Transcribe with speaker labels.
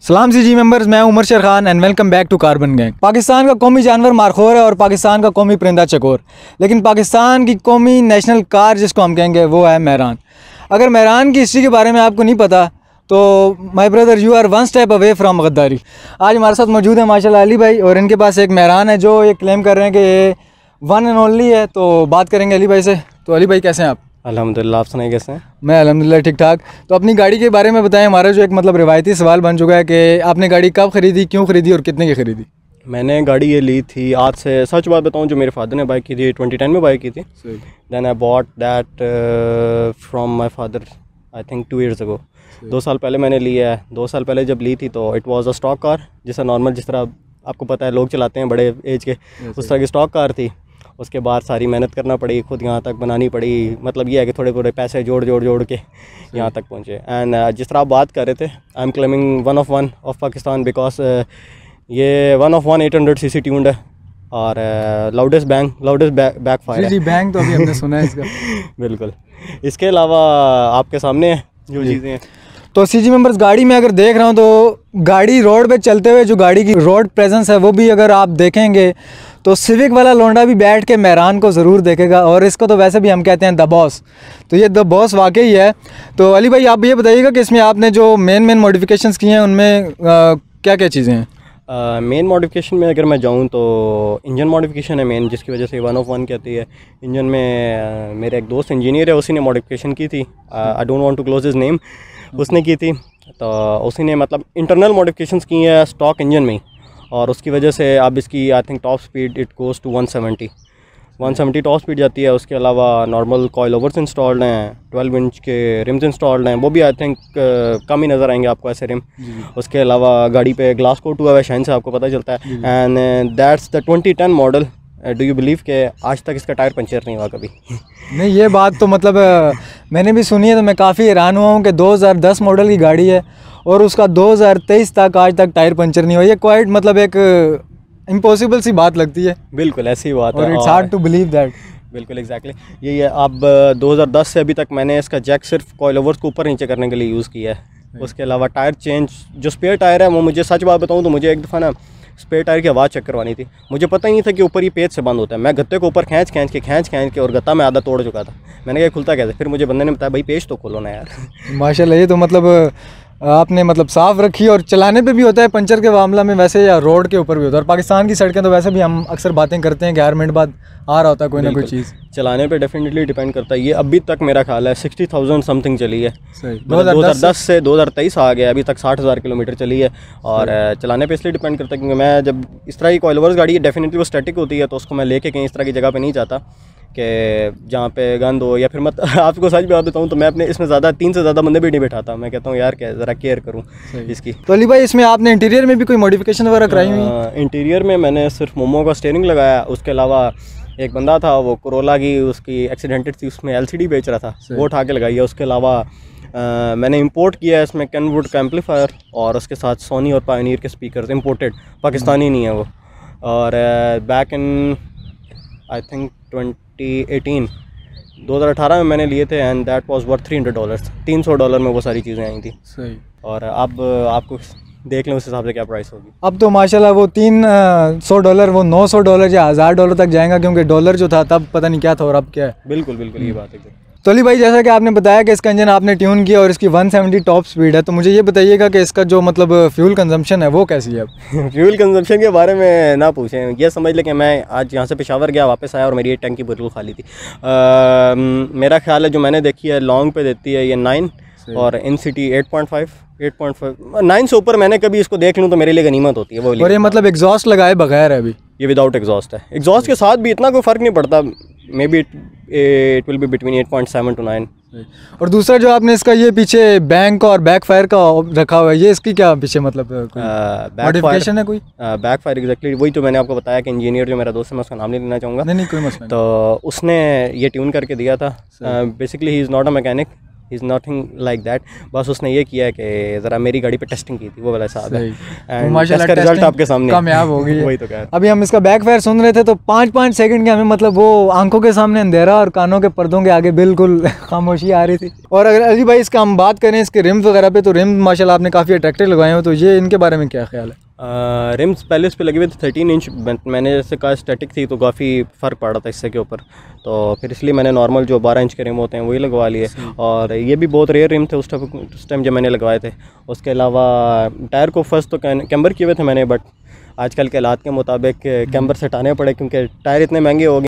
Speaker 1: सलाम जी मेंबर्स, मैं Umar Sher Khan and welcome back to Carbon Gang. Pakistan का कौमी जानवर मारखोर है और पाकिस्तान का कौमी परिंदा चकोर, लेकिन पाकिस्तान की कौमी नेशनल कार जिसको हम कहेंगे वो है मेहरान। अगर मेहरान की हिस्ट्री के बारे में आपको नहीं पता तो my brother you are one step away from गद्दारी। आज हमारे साथ मौजूद है माशाल्लाह अली भाई, और इनके पास एक मेहरान है जो ये क्लेम कर रहे हैं कि ये वन एंड ओनली है। तो बात करेंगे अली भाई से। तो अली भाई कैसे हैं आप?
Speaker 2: अल्हम्दुलिल्लाह, आप सुनाइए कैसे हैं?
Speaker 1: मैं अल्हम्दुलिल्लाह ठीक ठाक। तो अपनी गाड़ी के बारे में बताएं। हमारा जो एक रिवायती सवाल बन चुका है कि आपने गाड़ी कब ख़रीदी, क्यों ख़रीदी और कितने की ख़रीदी?
Speaker 2: मैंने गाड़ी ये ली थी आज से, सच बात बताऊं, जो मेरे फादर ने बाई की थी 2010 में बाई की थी। Then I bought that from my father I think 2 years ago। 2 साल पहले मैंने लिया है। 2 साल पहले जब ली थी तो it was a stock car, जैसा नॉर्मल जिस तरह आपको पता है लोग चलाते हैं बड़े एज के, उस तरह की स्टॉक कार थी। उसके बाद सारी मेहनत करना पड़ी, खुद यहाँ तक बनानी पड़ी। मतलब ये है कि थोड़े थोड़े पैसे जोड़ के यहाँ तक पहुँचे। एंड जिस तरह आप बात कर रहे थे, I am claiming one of Pakistan because ये 1 of 1 800cc ट्यून्ड है और लाउडेस्ट बैक फायर है।
Speaker 1: जी बैंक तो अभी हमने सुना है इसका।
Speaker 2: बिल्कुल। इसके अलावा आपके सामने जो चीज़ें हैं,
Speaker 1: तो सीजी मेंबर्स, गाड़ी में अगर देख रहा हूँ तो गाड़ी रोड पे चलते हुए जो गाड़ी की रोड प्रेजेंस है वो भी अगर आप देखेंगे तो सिविक वाला लोंडा भी बैठ के मेहरान को ज़रूर देखेगा, और इसको तो वैसे भी हम कहते हैं द बॉस। तो ये द बॉस वाकई है। तो अली भाई आप ये बताइएगा कि इसमें आपने जो मेन मॉडिफिकेशंस किए हैं उनमें क्या क्या चीज़ें हैं?
Speaker 2: मेन मॉडिफिकेशन में अगर मैं जाऊं तो इंजन मॉडिफिकेशन है मेन, जिसकी वजह से 1 of 1 कहती है। इंजन में मेरा एक दोस्त इंजीनियर है, उसी ने मॉडिफिकेशन की थी। I don't want to close his name. उसने की थी, तो उसी ने मतलब इंटरनल मॉडिफिकेशंस की हैं स्टॉक इंजन में ही, और उसकी वजह से अब इसकी I think top speed it goes to 170 top speed जाती है। उसके अलावा नॉर्मल कॉइल ओवर्स इंस्टॉल्ड हैं, 12 इंच के रिम्स इंस्टॉल्ड हैं, वो भी आई थिंक कम ही नज़र आएंगे आपको ऐसे रिम। उसके अलावा गाड़ी पे ग्लास कोट हुआ है शाइन से, आपको पता चलता है। And that's the 2010 model. Do you believe कि आज तक इसका टायर पंचर नहीं हुआ कभी?
Speaker 1: नहीं, ये बात तो मैंने भी सुनी है, तो मैं काफ़ी हैरान हुआ हूँ कि 2010 मॉडल की गाड़ी है और उसका 2023 तक आज तक टायर पंचर नहीं हुआ। ये क्वाइट एक इम्पॉसिबल सी बात लगती है।
Speaker 2: बिल्कुल ऐसी बात है,
Speaker 1: और it's hard to believe that.
Speaker 2: बिल्कुल एग्जैक्टली यही है। अब 2010 से अभी तक मैंने इसका जैक सिर्फ कॉइल ओवर्स को ऊपर नीचे करने के लिए यूज़ किया है। उसके अलावा टायर चेंज, जो स्पेयर टायर है वो, मुझे सच बात बताऊँ तो मुझे एक दफ़ा ना स्पेयर टायर की आवाज़ चेक करवानी थी। मुझे पता ही नहीं था कि ऊपर ये पेच से बंद होता है। मैं गत्ते को ऊपर खींच के और गत्ता में आधा तोड़ चुका था। मैंने कहा खुलता कैसे? फिर मुझे बंदे ने बताया भाई पेच तो खोलो ना यार।
Speaker 1: माशाल्लाह, ये तो आपने साफ़ रखी। और चलाने पे भी होता है पंचर के मामला में वैसे, या रोड के ऊपर भी होता है। और पाकिस्तान की सड़कें तो वैसे भी हम अक्सर बातें करते हैं कि हर मिनट बाद आ रहा होता है कोई ना कोई चीज़।
Speaker 2: चलाने पे डेफिनेटली डिपेंड करता है। ये अभी तक मेरा ख्याल है 60,000 समथिंग चली है। 2010 से 2023 आ गया, अभी तक 60,000 किलोमीटर चली है। और चलाने पे इसलिए डिपेंड करता है क्योंकि मैं जब इस तरह की कॉइल ओवर्स गाड़ी है, डेफिनेटली वो स्टैटिक होती है, तो उसको मैं लेके कहीं इस तरह की जगह पे नहीं जाता कि जहाँ पे गंद हो, या फिर आपको सच बात बताऊँ तो मैं अपने इसमें ज़्यादा 3 से ज़्यादा बंदे भी नहीं बैठाता। मैं कहता हूँ यार क्या ज़रा केयर करूँ इसकी।
Speaker 1: तो अली भाई, इसमें आपने इंटीरियर में भी कोई मॉडिफिकेशन वगैरह कराई हुई?
Speaker 2: इंटीरियर में मैंने सिर्फ मोमो का स्टीयरिंग लगाया। उसके अलावा एक बंदा था, वो कोरोला की उसकी एक्सीडेंटेड थी, उसमें LCD बेच रहा था, वो उठा के लगाई है। उसके अलावा मैंने इंपोर्ट किया है इसमें कैनवुड का एम्पलीफायर, और उसके साथ सोनी और पायनियर के स्पीकर्स इंपोर्टेड, पाकिस्तानी नहीं है वो। और बैक इन आई थिंक 2018 में मैंने लिए थे, एंड दैट वाज वर्थ $300। $300 में वो सारी चीज़ें आई थी।
Speaker 1: सही।
Speaker 2: और अब आपको देख लें उस हिसाब से क्या प्राइस होगी।
Speaker 1: अब तो माशाल्लाह वो $300 वो $900 या $1000 तक जाएगा, क्योंकि डॉलर जो था तब पता नहीं क्या था और अब क्या है।
Speaker 2: बिल्कुल ये बात है।
Speaker 1: तो अली भाई, जैसा कि आपने बताया कि इसका इंजन आपने ट्यून किया और इसकी 170 टॉप स्पीड है, तो मुझे ये बताइएगा कि इसका जो फ्यूल कंजम्पशन है वो कैसी है अब?
Speaker 2: फ्यूल कंजम्पशन के बारे में ना पूछें। ये समझ लें कि मैं आज यहाँ से पेशावर गया, वापस आया और मेरी एक टैंकी बिल्कुल खाली थी। मेरा ख्याल है जो मैंने देखी है लॉन्ग पे देती है ये 9, और इन सिटी 8.5 9 से ऊपर मैंने कभी इसको देख लूँ तो मेरे लिए गनीमत होती है वो।
Speaker 1: और ये एग्जॉस्ट लगाए बगैर है अभी? ये
Speaker 2: विदाउट एग्जॉस्ट है। एग्जॉस्ट के साथ भी इतना कोई फ़र्क नहीं पड़ता। Maybe it will be between 8.7 to 9।
Speaker 1: और दूसरा जो आपने इसका ये पीछे बैंक और बैक फायर का रखा हुआ है, ये इसकी क्या पीछे मॉडिफिकेशन है कोई?
Speaker 2: बैक फायर एग्जैक्टली वही तो मैंने आपको बताया कि इंजीनियर जो मेरा दोस्त है, मैं उसका नाम नहीं लेना चाहूँगा।
Speaker 1: नहीं कोई मसला नहीं।
Speaker 2: तो उसने ये ट्यून करके दिया था। Basically he is not a mechanic, he is nothing like that. बस उसने ये किया है कि ज़रा मेरी गाड़ी पे टेस्टिंग की थी, वो वाला साहब है, एंड
Speaker 1: माशाल्लाह
Speaker 2: टेस्ट का रिजल्ट
Speaker 1: testing
Speaker 2: आपके सामने
Speaker 1: कामयाब हो गई है।
Speaker 2: वही तो कह रहा
Speaker 1: अभी हम इसका बैक फायर सुन रहे थे तो 5-5 सेकंड के हमें मतलब वो आंखों के सामने अंधेरा और कानों के पर्दों के आगे बिल्कुल खामोशी आ रही थी। और अगर अली भाई इसका हम बात करें इसके रिम्स वगैरह पे, तो रिम्स माशाल्लाह आपने काफ़ी अट्रैक्टिव लगाए हो, तो ये इनके बारे में क्या ख्याल है?
Speaker 2: रिम्स पहले इस पे लगे हुए थे 13 इंच, मैंने जैसे कहा स्टैटिक थी तो काफ़ी फ़र्क पड़ा था इससे के ऊपर, तो फिर इसलिए मैंने नॉर्मल जो 12 इंच के रिम होते हैं वही लगवा लिए। और ये भी बहुत रेयर रिम थे उस टाइम जब मैंने लगवाए थे। उसके अलावा टायर को फर्स्ट तो कैम्बर किए हुए थे मैंने, बट आजकल के हालात के मुताबिक कैम्बर से हटाने पड़े क्योंकि टायर इतने महंगे हो गए।